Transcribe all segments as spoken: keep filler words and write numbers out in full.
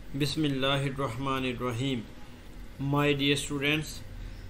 Bismillahirrahmanirrahim. My dear students,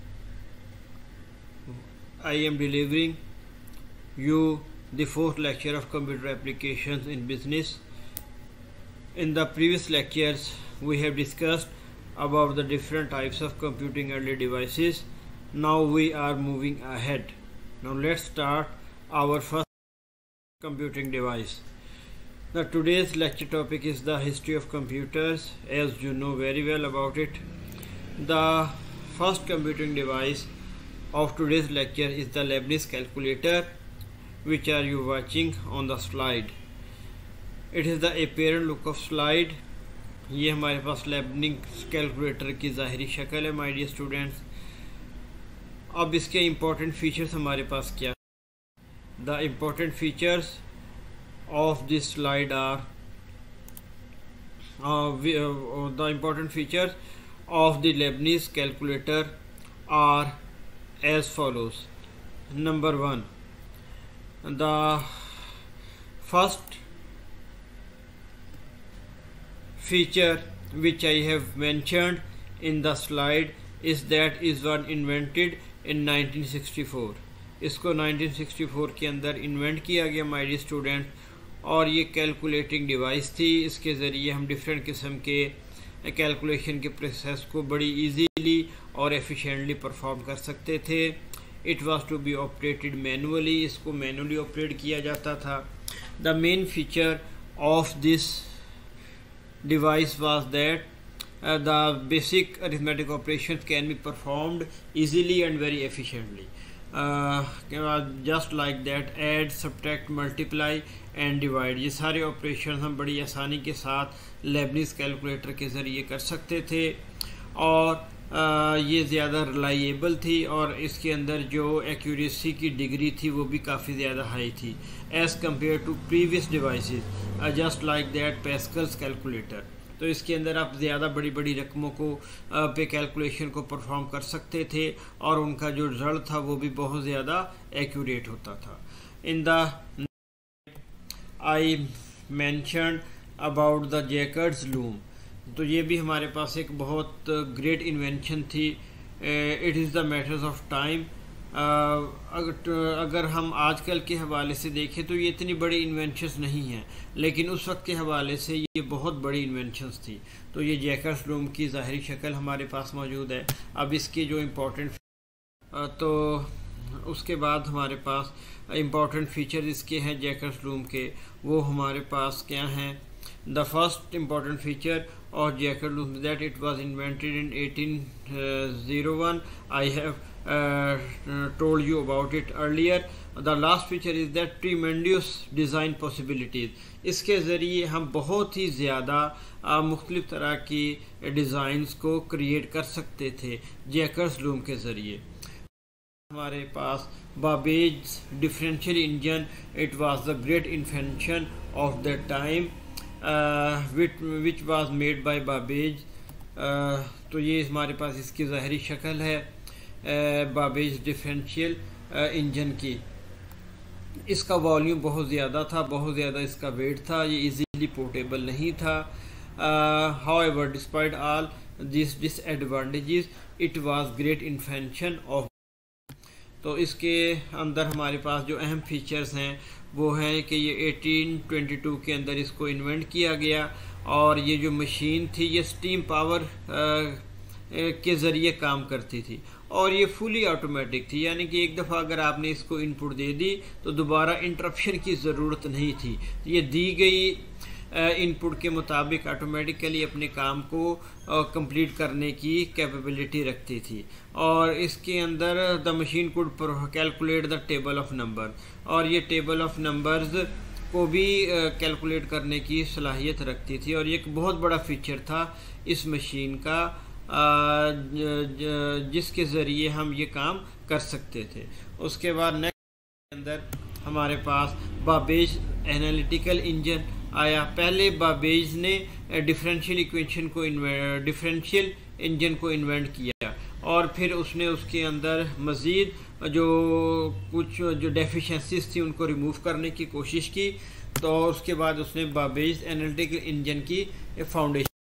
I am delivering you the fourth lecture of computer applications in business. In the previous lectures, we have discussed about the different types of computing early devices. Now we are moving ahead. Now let's start our first computing device. Now today's lecture topic is the history of computers, as you know very well about it. The first computing device of today's lecture is the Leibniz calculator, which are you watching on the slide. It is the apparent look of slide. ये हमारे पास Lebanese calculator की ज़ाहिरी शक्ल है my dear students. अब इसके important features हमारे पास क्या? The important features of this slide are uh, we, uh, the important features of the Leibniz calculator are as follows. Number one, the first feature which I have mentioned in the slide is that is one invented in nineteen sixty-four. इसको nineteen sixty-four के अंदर invent किया गया my dear student, और ये calculating device थी. इसके ज़रिए हम डिफरेंट किस्म के कैलकुलेशन के प्रोसेस को बड़ी इजीली और एफिशिएंटली परफॉर्म कर सकते थे. It was to be operated manually. इसको मैनुअली ऑपरेट किया जाता था. The main feature of this device was that the basic arithmetic operations can be performed easily and very efficiently. Just like that add, subtract, multiply and divide, ये सारे operation हम बड़ी आसानी के साथ लेबनिज कैलकुलेटर के ज़रिए कर सकते थे. और uh, ये ज़्यादा रिलायबल थी और इसके अंदर जो एक्यूरेसी की डिग्री थी वो भी काफ़ी ज़्यादा हाई थी as compare to previous devices just like that Pascal's calculator. तो इसके अंदर आप ज़्यादा बड़ी बड़ी रकमों को पे कैलकुलेशन को परफॉर्म कर सकते थे और उनका जो रिजल्ट था वो भी बहुत ज़्यादा एक्यूरेट होता था. In the I mentioned about the Jacquard's loom. तो ये भी हमारे पास एक बहुत ग्रेट इन्वेंशन थी. It is the matters of time. अगर अगर हम आजकल के हवाले से देखें तो ये इतनी बड़ी इन्वेंशंस नहीं हैं, लेकिन उस वक्त के हवाले से ये बहुत बड़ी इन्वेंशंस थी. तो ये जैकर्स लूम की ज़ाहिरी शक्ल हमारे पास मौजूद है. अब इसके जो इम्पोर्टेंट तो उसके बाद हमारे पास इम्पोर्टेंट फीचर इसके हैं जैकर्स लूम के, वो हमारे पास क्या हैं. द फर्स्ट इम्पोर्टेंट फीचर और Jacquard's loom that it was invented in eighteen oh one. I have Uh, told you about it earlier. The last feature is that tremendous design possibilities. इसके ज़रिए हम बहुत ही ज़्यादा मुख्तलिफ तरह की डिज़ाइंस को क्रिएट कर सकते थे जैकर्स लूम के ज़रिए. हमारे पास Babbage differential engine. It was the great invention of the time which was made by Babbage. तो ये हमारे पास इसकी ज़ाहिरी शक्ल है बाबेज डिफरेंशियल इंजन की. इसका वॉल्यूम बहुत ज़्यादा था, बहुत ज़्यादा इसका वेट था, ये इजीली पोर्टेबल नहीं था. However despite all this disadvantages it was great invention of. तो इसके अंदर हमारे पास जो अहम फीचर्स हैं वो हैं कि ये एटीन ट्वेंटी टू के अंदर इसको इन्वेंट किया गया और ये जो मशीन थी ये स्टीम पावर के ज़रिए काम करती थी और ये फुली ऑटोमेटिक थी. यानी कि एक दफ़ा अगर आपने इसको इनपुट दे दी तो दोबारा इंटरप्शन की ज़रूरत नहीं थी. ये दी गई इनपुट के मुताबिक ऑटोमेटिकली अपने काम को कंप्लीट करने की कैपेबिलिटी रखती थी. और इसके अंदर the machine could calculate the table of number, और ये टेबल ऑफ नंबर्स को भी कैलकुलेट करने की सलाहियत रखती थी. और ये एक बहुत बड़ा फीचर था इस मशीन का जिसके ज़रिए हम ये काम कर सकते थे. उसके बाद नेक्स्ट अंदर हमारे पास बाबेज एनालिटिकल इंजन आया. पहले बाबेज ने डिफरेंशियल इक्वेशन को डिफरेंशियल इंजन को इन्वेंट किया और फिर उसने उसके अंदर मज़ीद जो कुछ जो डेफिशिएंसीज थी उनको रिमूव करने की कोशिश की. तो उसके बाद उसने बाबेज एनालिटिकल इंजन की फाउंडेशन.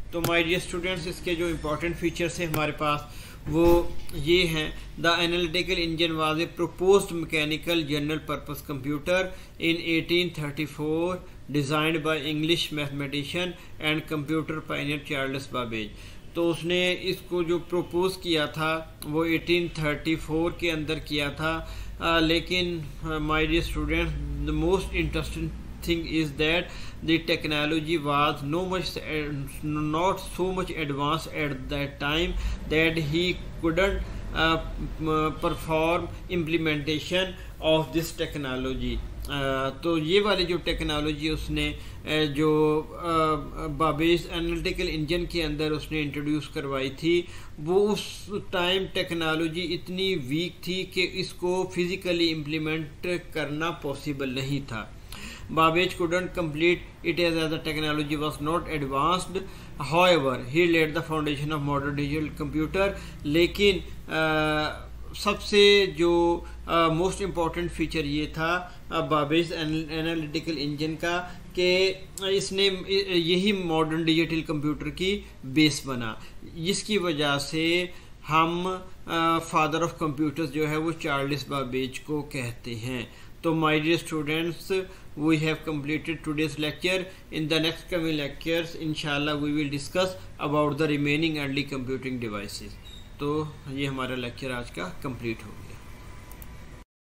तो माय डियर स्टूडेंट्स, इसके जो इम्पोर्टेंट फीचर्स हैं हमारे पास वो ये हैं। The analytical engine was a proposed mechanical general purpose computer in eighteen thirty four designed by English mathematician and computer pioneer Charles Babbage. तो उसने इसको जो प्रपोज किया था वो एटीन थर्टी फोर के अंदर किया था, uh, लेकिन my dear students, the most interesting thing is that the technology was no much uh, not so much advanced at that time that he couldn't uh, perform implementation of this technology. Uh, तो ये वाली जो technology उसने uh, जो Babbage analytical engine के अंदर उसने introduce करवाई थी, वो उस टाइम टेक्नोलॉजी इतनी वीक थी कि इसको फिज़िकली इम्प्लीमेंट करना पॉसिबल नहीं था। Babbage couldn't complete it as, as the technology was not advanced. However, he laid the foundation of modern digital computer. लेकिन uh, सबसे जो मोस्ट इम्पॉर्टेंट फीचर ये था बाबेज एनालिटिकल इंजन का कि इसने यही मॉडर्न डिजिटल कंप्यूटर की बेस बना, जिसकी वजह से हम फादर ऑफ कंप्यूटर्स जो है वो चार्ल्स बाबेज को कहते हैं। तो my dear students, we have completed today's lecture. In the next coming lectures, inshallah, we will discuss about the remaining early computing devices. तो ये हमारा लेक्चर आज का कंप्लीट हो गया।